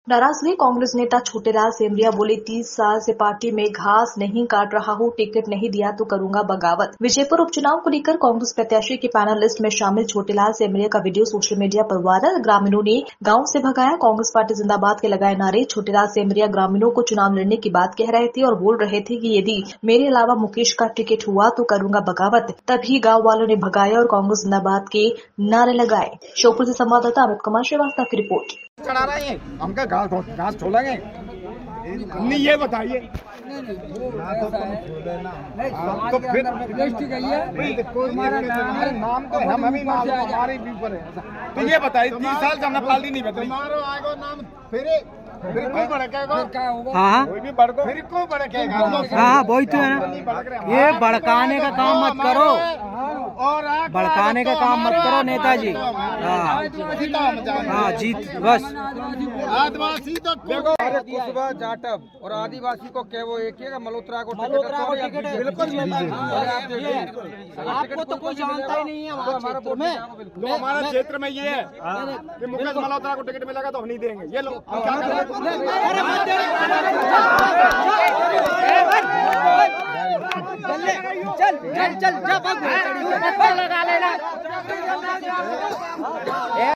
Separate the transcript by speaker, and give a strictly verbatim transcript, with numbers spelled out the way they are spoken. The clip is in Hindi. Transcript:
Speaker 1: नाराज हुए कांग्रेस नेता छोटेलाल सेमरिया बोले, तीस साल से पार्टी में घास नहीं काट रहा हूँ, टिकट नहीं दिया तो करूंगा बगावत। विजयपुर उपचुनाव को लेकर कांग्रेस प्रत्याशी के पैनल लिस्ट में शामिल छोटेलाल सेमरिया का वीडियो सोशल मीडिया पर वायरल। ग्रामीणों ने गांव से भगाया, कांग्रेस पार्टी जिंदाबाद के लगाए नारे। छोटेलाल सेमरिया ग्रामीणों को चुनाव लड़ने की बात कह रहे थे और बोल रहे थे कि यदि मेरे अलावा मुकेश का टिकट हुआ तो करूंगा बगावत। तभी गाँव वालों ने भगाया और कांग्रेस जिंदाबाद के नारे लगाए। श्योपुर से संवाददाता अमित कुमार श्रीवास्तव की रिपोर्ट।
Speaker 2: चढ़ा रहे हैं हम क्या घास घास छोड़ेंगे? नहीं, ये बताइए। तो फिर नाम तो हम हमें हमारे भी ऊपर है। तो ये बताइए, तीस साल से हमने पार्टी नहीं बदली। नाम फिर फिर कोई भड़केगा।
Speaker 3: हाँ
Speaker 2: कोई भी भड़को, फिर कोई भड़केगा।
Speaker 3: हाँ वही तो है ना, ये भड़काने का काम मत करो,
Speaker 2: और
Speaker 3: भड़काने का काम मत करो नेताजी। हाँ हाँ जीत बस।
Speaker 2: आदिवासी तो देखो,
Speaker 4: कुशवा जाटव और आदिवासी को क्या वो एक है? मल्होत्रा को
Speaker 3: मल्होत्रा को टिकट है।
Speaker 4: बिल्कुल
Speaker 3: आपको तो कोई जानता ही नहीं है हमारे क्षेत्र में।
Speaker 2: तो हमारा क्षेत्र में ये है कि मुकेश मल्होत्रा को टिकट मिलेगा तो हम नहीं देंगे। ये लोग
Speaker 3: चल चल चल लगा लेना।